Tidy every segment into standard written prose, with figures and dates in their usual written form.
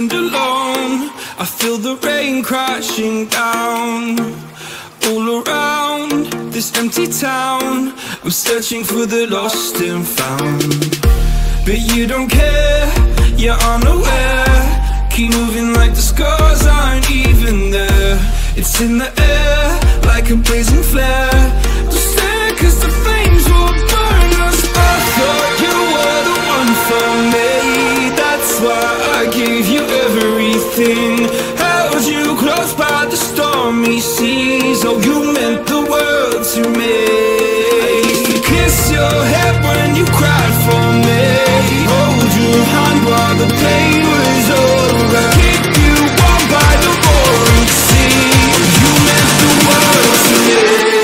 stand alone. I feel the rain crashing down all around this empty town. I'm searching for the lost and found, but you don't care, you're unaware. Keep moving like the scars aren't even there. It's in the air like a blazing flare. Don't stare, cause the flames will burn us. I thought you were the one for me, that's why I gave you everything. Held you close by the stormy seas. Oh, you meant the world to me. I used to kiss your head when you cried for me, hold your hand while the pain was over, keep you warm by the roaring sea. You meant the world to me.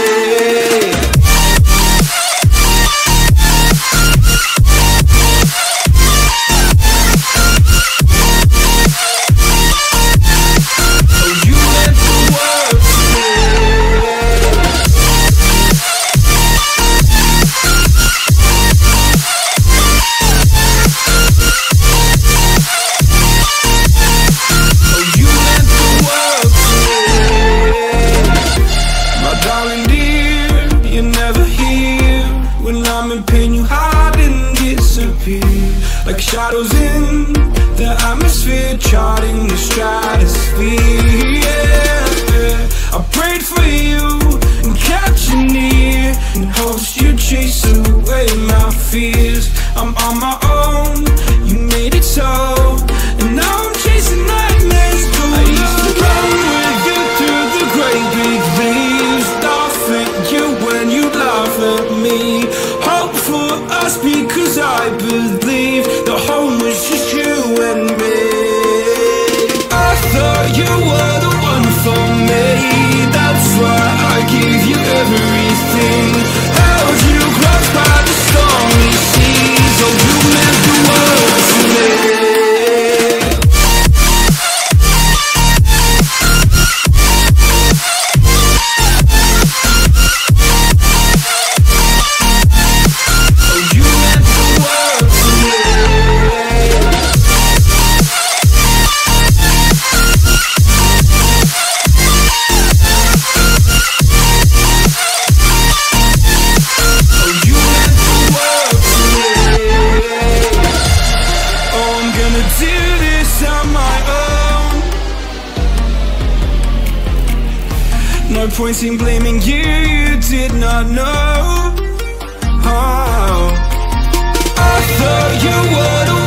Like shadows in the atmosphere, charting the stratosphere. Yeah. I prayed for you and kept you near, in hopes you'd chase away my fears. I'm on my own, you made it so, and now I'm chasing nightmares too. I used to run with you through the great big leaves, laugh at you when you laugh at me. Hope for us because I believe the home was just you and me. I thought you were the one for me, that's why I gave you everything. Held you close by the stormy seas. Oh, you meant the world to me. No point in blaming you, you did not know. Oh, I thought you were the